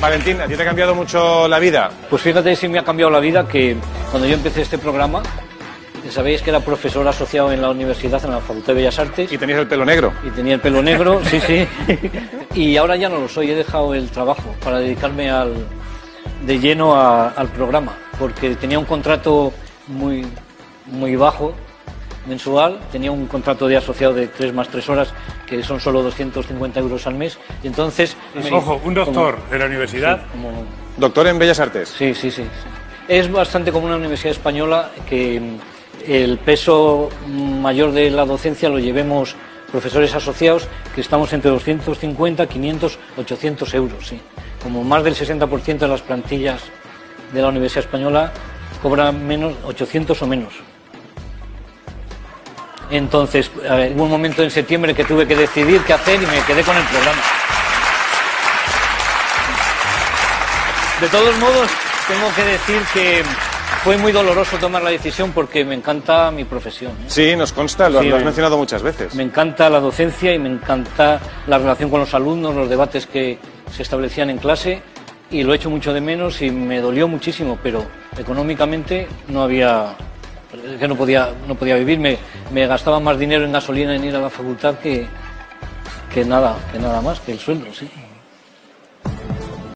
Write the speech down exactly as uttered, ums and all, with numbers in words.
Valentín, ¿a ti te ha cambiado mucho la vida? Pues fíjate si me ha cambiado la vida que cuando yo empecé este programa, sabéis que era profesor asociado en la universidad, en la Facultad de Bellas Artes. Y tenías el pelo negro. Y tenía el pelo negro, sí, sí. Y ahora ya no lo soy, he dejado el trabajo para dedicarme al, de lleno a, al programa, porque tenía un contrato muy, muy bajo, mensual, tenía un contrato de asociado de tres más tres horas, que son solo doscientos cincuenta euros al mes, y entonces... Pues, me, ojo, un doctor como, de la universidad... Sí, como, ¿Doctor en Bellas Artes? Sí, sí, sí, sí. Es bastante como una universidad española que el peso mayor de la docencia lo llevemos profesores asociados, que estamos entre doscientos cincuenta, quinientos, ochocientos euros, sí. Como más del sesenta por ciento de las plantillas de la Universidad Española cobran menos, ochocientos o menos. Entonces, ver, hubo un momento en septiembre que tuve que decidir qué hacer y me quedé con el programa. De todos modos, tengo que decir que fue muy doloroso tomar la decisión porque me encanta mi profesión, ¿eh? Sí, nos consta, lo, sí, lo has me, mencionado muchas veces. Me encanta la docencia y me encanta la relación con los alumnos, los debates que se establecían en clase, y lo echo mucho de menos y me dolió muchísimo, pero económicamente no había... que no podía, no podía vivir, me, me gastaba más dinero en gasolina en ir a la facultad que, que, nada, que nada más, que el sueldo, sí.